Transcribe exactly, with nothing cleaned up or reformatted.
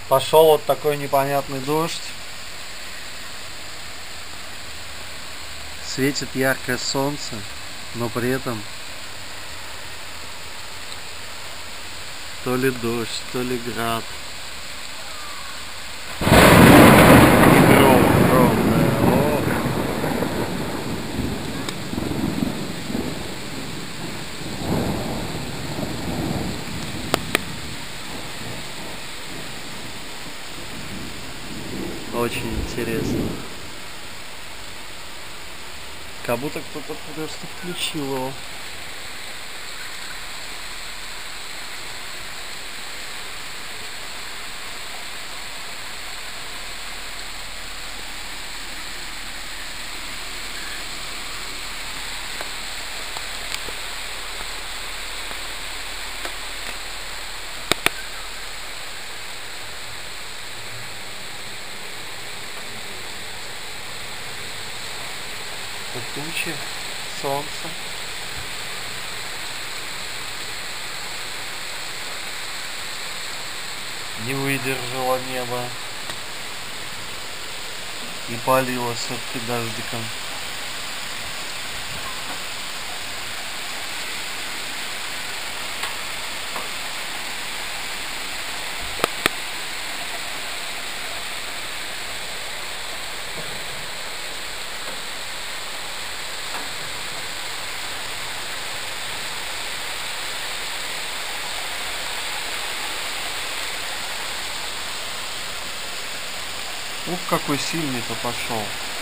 Пошел вот такой непонятный дождь. Светит яркое солнце, но при этом то ли дождь, то ли град. И гром огромный. О! Очень интересно. Как будто кто-то просто включил его. Тучи, солнце. Не выдержало небо и палило все-таки дождиком. Ух, какой сильный-то пошел.